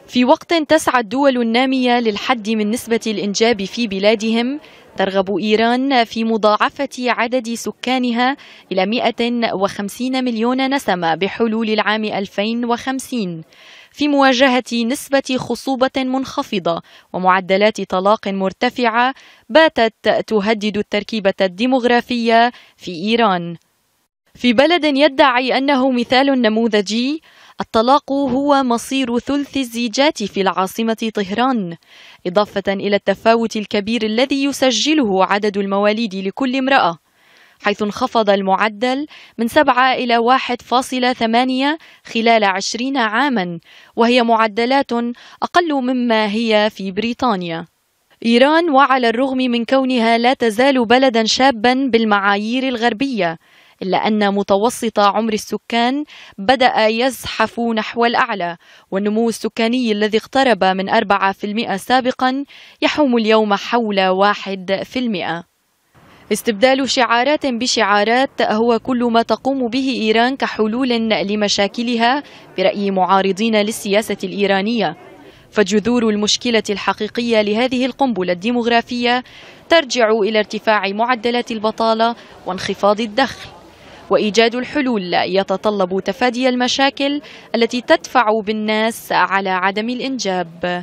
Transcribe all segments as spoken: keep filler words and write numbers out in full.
في وقت تسعى الدول النامية للحد من نسبة الإنجاب في بلادهم، ترغب إيران في مضاعفة عدد سكانها إلى مئة وخمسين مليون نسمة بحلول العام ألفين وخمسين، في مواجهة نسبة خصوبة منخفضة ومعدلات طلاق مرتفعة باتت تهدد التركيبة الديمغرافية في إيران. في بلد يدعي أنه مثال نموذجي، الطلاق هو مصير ثلث الزيجات في العاصمة طهران، إضافة إلى التفاوت الكبير الذي يسجله عدد المواليد لكل امرأة، حيث انخفض المعدل من سبعة إلى واحد فاصلة ثمانية خلال عشرين عاما، وهي معدلات أقل مما هي في بريطانيا. إيران، وعلى الرغم من كونها لا تزال بلدا شابا بالمعايير الغربية، إلا أن متوسط عمر السكان بدأ يزحف نحو الأعلى، والنمو السكاني الذي اقترب من أربعة بالمئة سابقا يحوم اليوم حول واحد بالمئة. استبدال شعارات بشعارات هو كل ما تقوم به إيران كحلول لمشاكلها برأي معارضين للسياسة الإيرانية، فجذور المشكلة الحقيقية لهذه القنبلة الديمغرافية ترجع إلى ارتفاع معدلات البطالة وانخفاض الدخل، وإيجاد الحلول يتطلب تفادي المشاكل التي تدفع بالناس على عدم الإنجاب.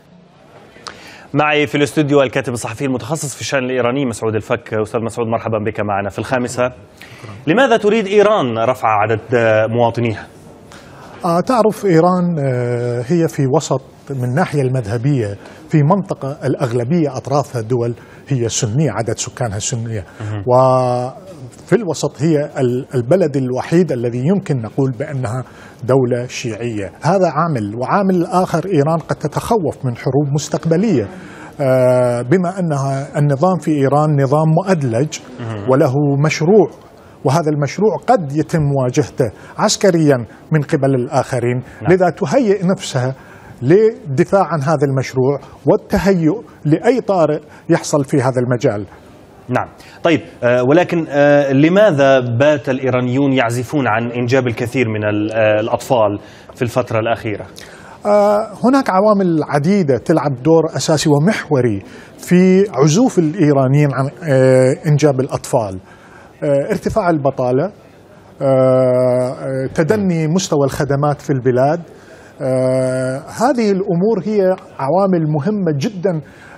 معي في الاستوديو الكاتب الصحفي المتخصص في الشأن الإيراني مسعود الفك. أستاذ مسعود، مرحبا بك معنا في الخامسة. لماذا تريد إيران رفع عدد مواطنيها؟ آه تعرف إيران آه هي في وسط من الناحية المذهبية، في منطقة الأغلبية أطرافها دول هي سنية، عدد سكانها سنية، وفي الوسط هي البلد الوحيد الذي يمكن نقول بأنها دولة شيعية. هذا عامل، وعامل الآخر إيران قد تتخوف من حروب مستقبلية، بما أنها النظام في إيران نظام مؤدلج وله مشروع، وهذا المشروع قد يتم مواجهته عسكريا من قبل الآخرين. نعم. لذا تهيئ نفسها للدفاع عن هذا المشروع والتهيؤ لأي طارئ يحصل في هذا المجال. نعم. طيب، ولكن لماذا بات الإيرانيون يعزفون عن إنجاب الكثير من الأطفال في الفترة الأخيرة؟ هناك عوامل عديدة تلعب دور أساسي ومحوري في عزوف الإيرانيين عن إنجاب الأطفال. ارتفاع البطالة، تدني مستوى الخدمات في البلاد، هذه الأمور هي عوامل مهمة جدا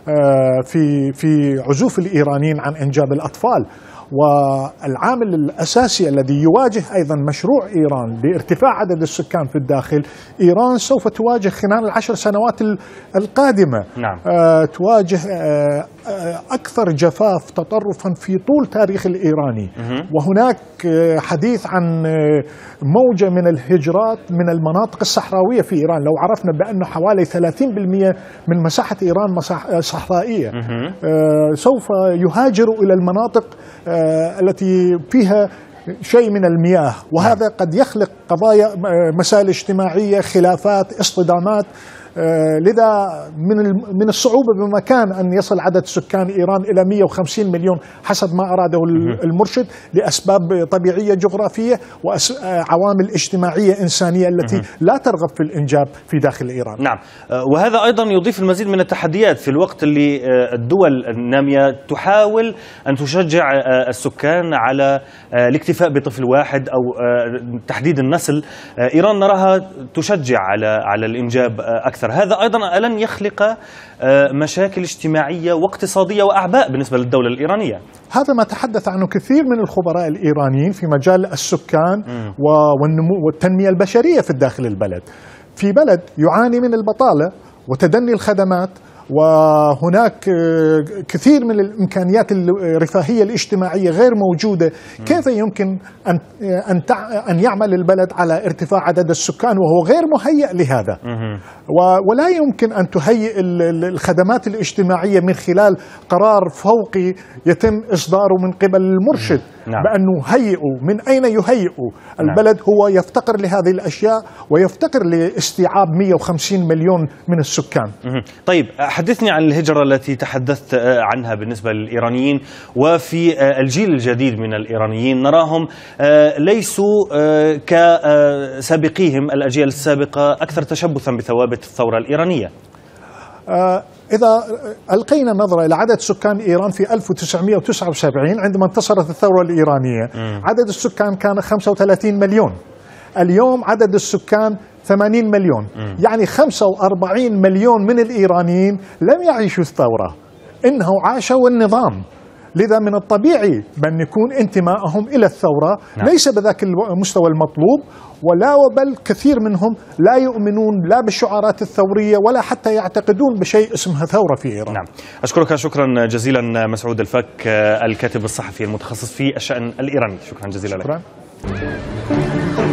في في عزوف الإيرانيين عن إنجاب الأطفال. والعامل الأساسي الذي يواجه أيضا مشروع إيران لارتفاع عدد السكان في الداخل، إيران سوف تواجه خلال العشر سنوات القادمة نعم. آه تواجه آه أكثر جفاف تطرفا في طول تاريخ الإيراني. وهناك آه حديث عن آه موجة من الهجرات من المناطق الصحراوية في إيران. لو عرفنا بأن حوالي ثلاثين بالمئة من مساحة إيران صحرائية، آه سوف يهاجروا إلى المناطق التي فيها شيء من المياه، وهذا قد يخلق قضايا مسائل اجتماعية، خلافات، اصطدامات. لذا من من الصعوبة بمكان أن يصل عدد سكان إيران إلى مئة وخمسين مليون حسب ما أراده المرشد، لأسباب طبيعية جغرافية وعوامل اجتماعية إنسانية التي لا ترغب في الإنجاب في داخل إيران. نعم، وهذا أيضا يضيف المزيد من التحديات في الوقت اللي الدول النامية تحاول أن تشجع السكان على الاكتفاء بطفل واحد أو تحديد النسل. إيران نراها تشجع على على الإنجاب أكثر. هذا أيضا ألن يخلق مشاكل اجتماعية واقتصادية وأعباء بالنسبة للدولة الإيرانية؟ هذا ما تحدث عنه كثير من الخبراء الإيرانيين في مجال السكان والنمو والتنمية البشرية في الداخل البلد. في بلد يعاني من البطالة وتدني الخدمات، وهناك كثير من الإمكانيات الرفاهية الاجتماعية غير موجودة، كيف يمكن أن أن أن يعمل البلد على ارتفاع عدد السكان وهو غير مهيئ لهذا؟ ولا يمكن أن تهيئ الخدمات الاجتماعية من خلال قرار فوقي يتم إصداره من قبل المرشد. نعم. بأنه هيئوا. من أين يهيئوا؟ البلد هو يفتقر لهذه الأشياء ويفتقر لاستيعاب مئة وخمسين مليون من السكان. طيب، حدثني عن الهجرة التي تحدثت عنها بالنسبة للإيرانيين، وفي الجيل الجديد من الإيرانيين نراهم ليسوا كسابقيهم الأجيال السابقة أكثر تشبثا بثوابت الثورة الإيرانية. إذا ألقينا نظرة إلى عدد سكان إيران في ألف وتسعمئة وتسعة وسبعين عندما انتصرت الثورة الإيرانية، م. عدد السكان كان خمسة وثلاثين مليون. اليوم عدد السكان ثمانين مليون، م. يعني خمسة وأربعين مليون من الإيرانيين لم يعيشوا الثورة، إنه عاشوا النظام. لذا من الطبيعي بأن يكون انتمائهم إلى الثورة نعم. ليس بذاك المستوى المطلوب، ولا بل كثير منهم لا يؤمنون لا بالشعارات الثورية ولا حتى يعتقدون بشيء اسمها ثورة في إيران. نعم. أشكرك شكرا جزيلا مسعود الفك، الكاتب الصحفي المتخصص في الشأن الإيراني. شكرا جزيلا شكرا. لك.